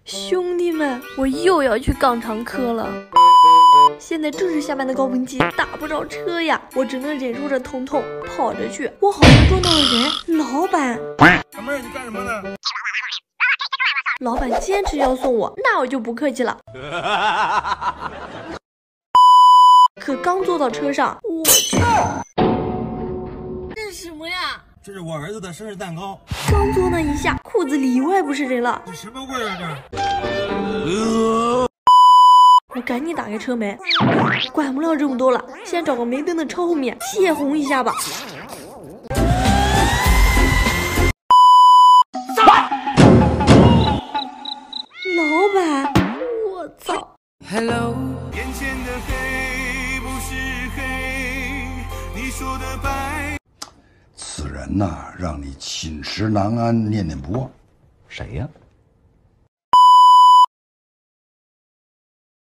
兄弟们，我又要去杠场课了。现在正是下班的高峰期，打不着车呀，我只能忍受着疼痛跑着去。我好像撞到了人，老板。 小妹儿，你干什么呢？ 老板坚持要送我，那我就不客气了。可刚坐到车上，我去，这是什么呀？ 这是我儿子的生日蛋糕。 刚坐那一下，裤子里外不是人了。 这什么味儿啊这？ 我赶紧打开车门，管不了这么多了，先找个没灯的车后面泄洪一下吧。老板，我操 Hello， 眼前的黑不是黑，你说的白。 此人呐，让你寝食难安，念念不忘。 谁呀？